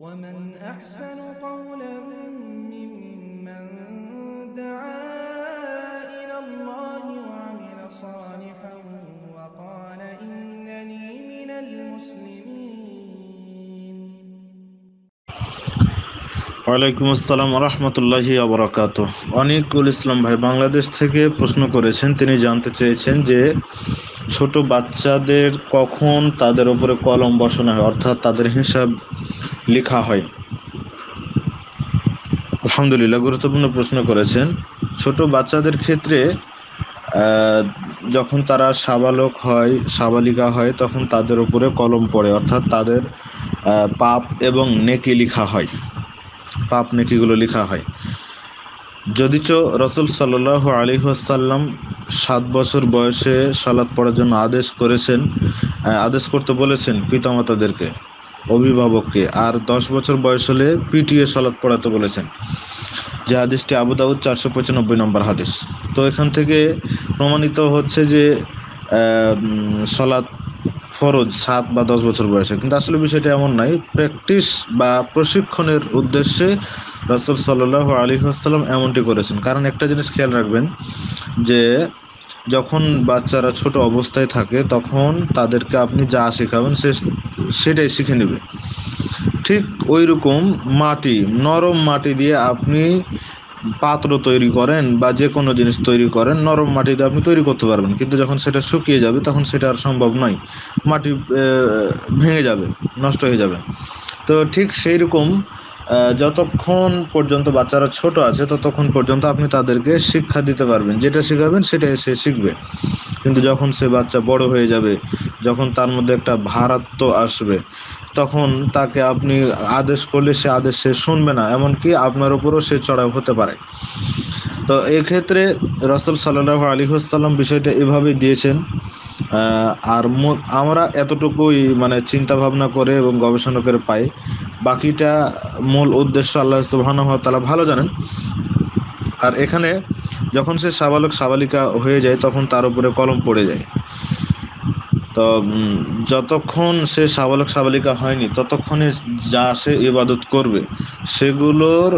ومن أحسن قولا ممن دعا إلى الله وعمل صالحا وقال إنني من المسلمين। ওয়ালাইকুম আসসালাম রহমতুল্লাহি আবরাকাতুহ। অনিকুল ইসলাম ভাই বাংলাদেশ থেকে প্রশ্ন করেছেন। তিনি জানতে চেয়েছেন যে ছোট বাচ্চাদের কখন তাদের উপরে কলম বসানো হয়, অর্থাৎ তাদের হিসাব লেখা হয়। আলহামদুলিল্লাহ, গুরুত্বপূর্ণ প্রশ্ন করেছেন। ছোট বাচ্চাদের ক্ষেত্রে যখন তারা সাবালক হয়, সাবালিকা হয়, তখন তাদের উপরে কলম পড়ে, অর্থাৎ তাদের পাপ এবং নেকি লেখা হয়, পাপ নেকিগুলো লেখা হয়। যদিচ রাসূল সাল্লাল্লাহু আলাইহি ওয়াসাল্লাম 7 বছর বয়সে সালাত পড়ার জন্য আদেশ করতে বলেছেন পিতামাতাদেরকে, অভিভাবককে, আর 10 বছর বয়স হলে পিটিয়ে সালাত পড়াতে বলেছেন, যে হাদিসটি আবু দাউদ 495 নম্বর হাদিস। তো এখান থেকে প্রমাণিত হচ্ছে যে সালাত ফরজ 7 বা 10 বছর বয়সে, কিন্তু আসলে বিষয়টা এমন নয়। প্র্যাকটিস বা প্রশিক্ষণের উদ্দেশ্যে রাসূল সাল্লাল্লাহু আলাইহি ওয়াসাল্লাম এমনটি করেছেন। কারণ একটা জিনিস খেয়াল রাখবেন যে যখন বাচ্চারা ছোট অবস্থায় থাকে তখন তাদেরকে আপনি যা শেখাবেন সেটাই শিখে নেবে। ঠিক ওই রকম নরম মাটি দিয়ে আপনি পাত্র তৈরি করেন বা যে কোনো জিনিস তৈরি করেন, নরম মাটি দিয়ে আপনি তৈরি করতে পারবেন, কিন্তু যখন সেটা শুকিয়ে যাবে তখন সেটা আর সম্ভব নয়, মাটি ভেঙে যাবে, নষ্ট হয়ে যাবে। তো ঠিক সেই রকম যতক্ষণ পর্যন্ত বাচ্চারা ছোট আছে ততক্ষণ পর্যন্ত আপনি তাদেরকে শিক্ষা দিতে পারবেন, যেটা শেখাবেন সেটাই সে শিখবে। কিন্তু যখন সে বাচ্চা বড় হয়ে যাবে, যখন তার মধ্যে একটা ভারাত্ব আসবে, তখন তাকে আপনি আদেশ করলে সে আদেশ সে শুনবে না, এমনকি আপনার উপরও সে চড়াও হতে পারে। তো এক্ষেত্রে রাসূল সাল্লাল্লাহু আলাইহি ওয়াসাল্লাম বিষয়টা এভাবেই দিয়েছেন। আর আমরা এতটুকুই চিন্তা ভাবনা করে এবং গবেষণা করে পাই, বাকিটা মূল উদ্দেশ্য আল্লাহ সুবহানাহু ওয়া তাআলা ভালো জানেন। আর এখানে যখন সে সাবালক সাবালিকা হয়ে যায় তখন তার উপরে কলম পড়ে যায়। তো যতক্ষণ সে সাবালক সাবালিকা হয়নি ততক্ষণে যা সে ইবাদত করবে সেগুলোর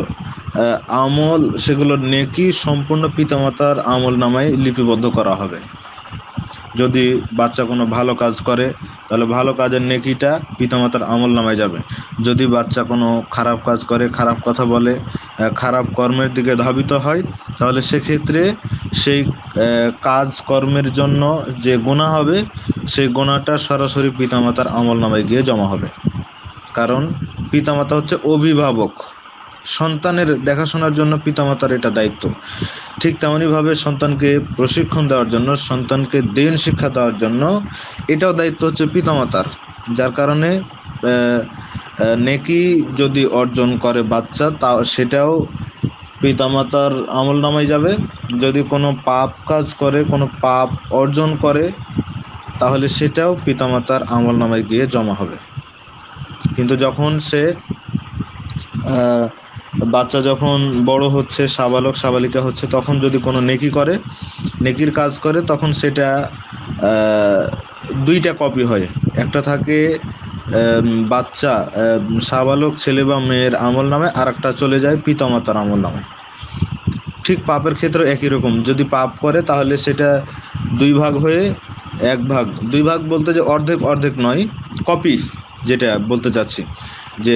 সেগুলোর নেকি সম্পূর্ণ পিতামাতার আমল নামায় লিপিবদ্ধ করা হবে। যদি বাচ্চা কোনো ভালো কাজ করে তাহলে ভালো কাজের নেকিটা পিতামাতার আমল নামায় যাবে। যদি বাচ্চা কোনো খারাপ কাজ করে, খারাপ কথা বলে, খারাপ কর্মের দিকে ধাবিত হয়, তাহলে সেক্ষেত্রে সেই কাজ কর্মের জন্য যে গুনাহ হবে সেই গুনাহটা সরাসরি পিতামাতার আমল নামায় গিয়ে জমা হবে। কারণ পিতামাতা হচ্ছে অভিভাবক, সন্তানের দেখাশোনার জন্য পিতামাতার এটা দায়িত্ব। ঠিক তেমনইভাবে সন্তানকে প্রশিক্ষণ দেওয়ার জন্য, সন্তানকে দিন শিক্ষা দেওয়ার জন্য এটাও দায়িত্ব হচ্ছে পিতামাতার। যার কারণে নেকি যদি অর্জন করে বাচ্চা, সেটাও পিতামাতার আমল নামায় যাবে। যদি কোনো পাপ কাজ করে, কোনো পাপ অর্জন করে, তাহলে সেটাও পিতামাতার আমল নামায় গিয়ে জমা হবে। কিন্তু যখন বাচ্চা যখন বড় হচ্ছে, সাবালক সাবালিকা হচ্ছে, তখন যদি কোনো নেকির কাজ করে, তখন সেটা দুইটা কপি হয়। একটা থাকে বাচ্চা সাবালক ছেলে বা মেয়ের আমল নামে, আর একটা চলে যায় পিতামাতার আমল নামে। ঠিক পাপের ক্ষেত্রে একই রকম, যদি পাপ করে তাহলে সেটা 2 ভাগ হয়ে 1 ভাগ, 2 ভাগ বলতে যে অর্ধেক নয়, কপি, যেটা বলতে চাচ্ছি যে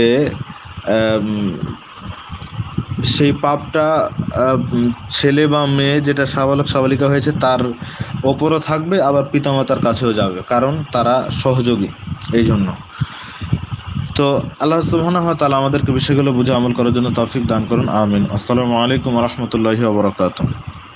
সেই পাপটা ছেলে বা মেয়ে যেটা সাবালক সাবালিকা হয়েছে তার ওপরও থাকবে, আবার পিতামাতার কাছেও যাবে, কারণ তারা সহযোগী। এই জন্য তো আল্লাহ সুবহানাহু ওয়া তাআলা আমাদেরকে বিষয়গুলো বুঝে আমল করার জন্য তৌফিক দান করুন। আমিন। আসসালামু আলাইকুম ওয়া রাহমাতুল্লাহি ওয়া বারাকাতুহু।